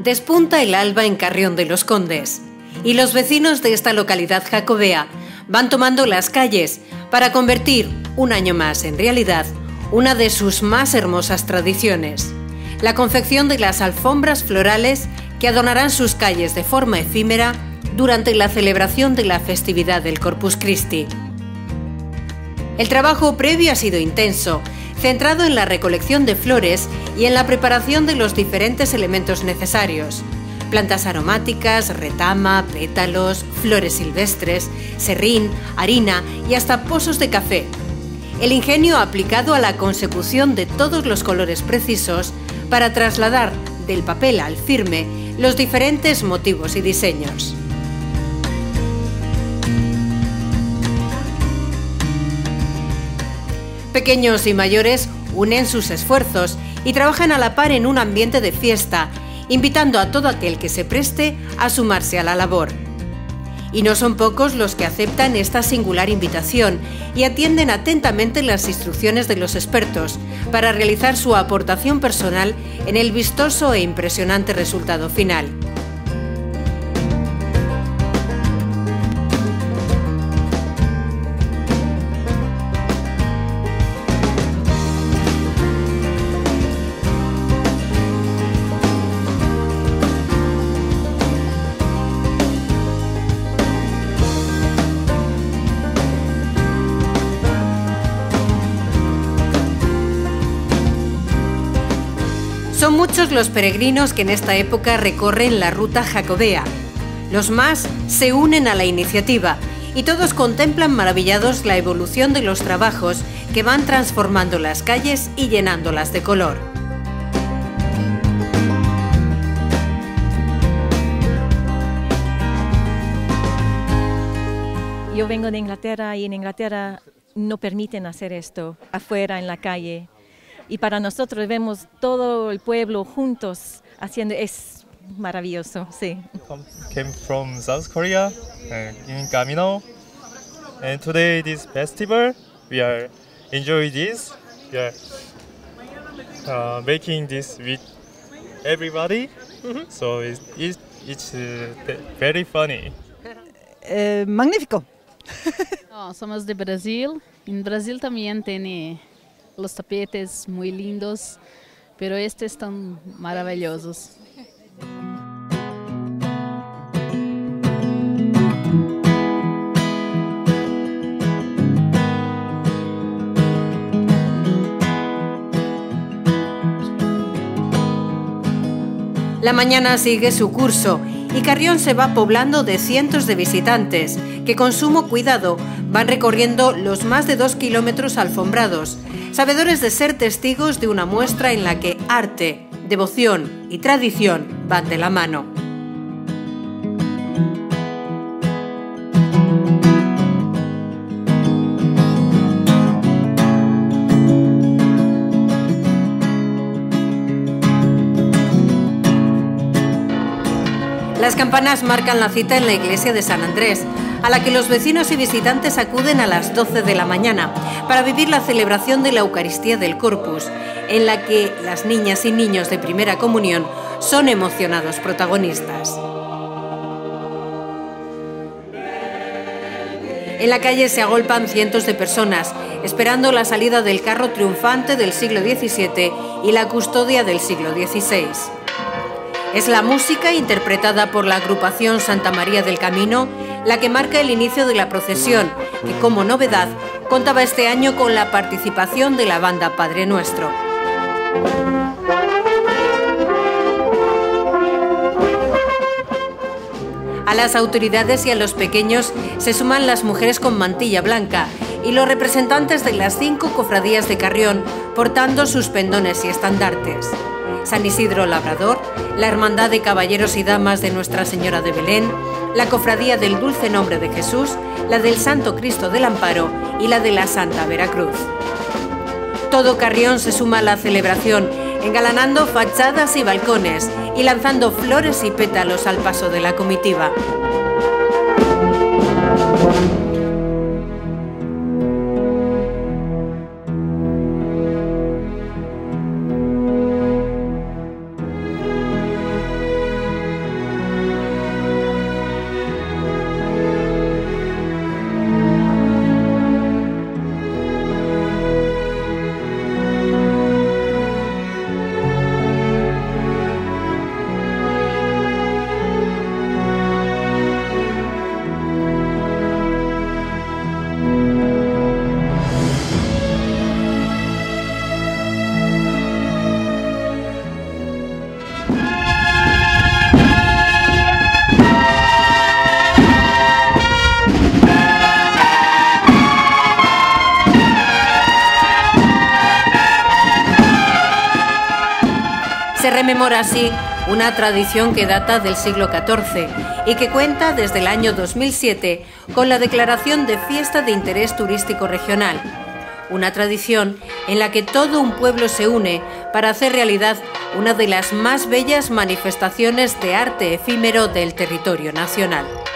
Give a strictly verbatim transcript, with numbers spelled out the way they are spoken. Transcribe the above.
Despunta el alba en Carrión de los Condes y los vecinos de esta localidad jacobea van tomando las calles para convertir, un año más en realidad, una de sus más hermosas tradiciones, la confección de las alfombras florales que adornarán sus calles de forma efímera durante la celebración de la festividad del Corpus Christi. El trabajo previo ha sido intenso, centrado en la recolección de flores y en la preparación de los diferentes elementos necesarios: plantas aromáticas, retama, pétalos, flores silvestres, serrín, harina y hasta pozos de café. El ingenio aplicado a la consecución de todos los colores precisos para trasladar del papel al firme los diferentes motivos y diseños. Pequeños y mayores unen sus esfuerzos y trabajan a la par en un ambiente de fiesta, invitando a todo aquel que se preste a sumarse a la labor. Y no son pocos los que aceptan esta singular invitación y atienden atentamente las instrucciones de los expertos para realizar su aportación personal en el vistoso e impresionante resultado final. Son muchos los peregrinos que en esta época recorren la ruta jacobea. Los más se unen a la iniciativa y todos contemplan maravillados la evolución de los trabajos que van transformando las calles y llenándolas de color. Yo vengo de Inglaterra y en Inglaterra no permiten hacer esto afuera en la calle. Y para nosotros vemos todo el pueblo juntos haciendo, es maravilloso, sí. Came from South Korea, uh, in Gamino, and today this festival we are enjoying this. We are uh, making this with everybody, mm-hmm. So it's it's, it's uh, very funny. Eh, magnífico. No, somos de Brasil. En Brasil también tiene los tapetes muy lindos, pero estos están maravillosos. La mañana sigue su curso y Carrión se va poblando de cientos de visitantes que con sumo cuidado van recorriendo los más de dos kilómetros alfombrados, sabedores de ser testigos de una muestra en la que arte, devoción y tradición van de la mano. Las campanas marcan la cita en la iglesia de San Andrés, a la que los vecinos y visitantes acuden a las doce de la mañana para vivir la celebración de la Eucaristía del Corpus, en la que las niñas y niños de primera comunión son emocionados protagonistas. En la calle se agolpan cientos de personas, esperando la salida del carro triunfante del siglo diecisiete y la custodia del siglo dieciséis. Es la música interpretada por la agrupación Santa María del Camino la que marca el inicio de la procesión, que como novedad contaba este año con la participación de la banda Padre Nuestro. A las autoridades y a los pequeños se suman las mujeres con mantilla blanca y los representantes de las cinco cofradías de Carrión portando sus pendones y estandartes. San Isidro Labrador, la Hermandad de Caballeros y Damas de Nuestra Señora de Belén, la Cofradía del Dulce Nombre de Jesús, la del Santo Cristo del Amparo y la de la Santa Veracruz. Todo Carrión se suma a la celebración, engalanando fachadas y balcones y lanzando flores y pétalos al paso de la comitiva. Se rememora así una tradición que data del siglo catorce y que cuenta desde el año dos mil siete con la declaración de Fiesta de Interés Turístico Regional. Una tradición en la que todo un pueblo se une para hacer realidad una de las más bellas manifestaciones de arte efímero del territorio nacional.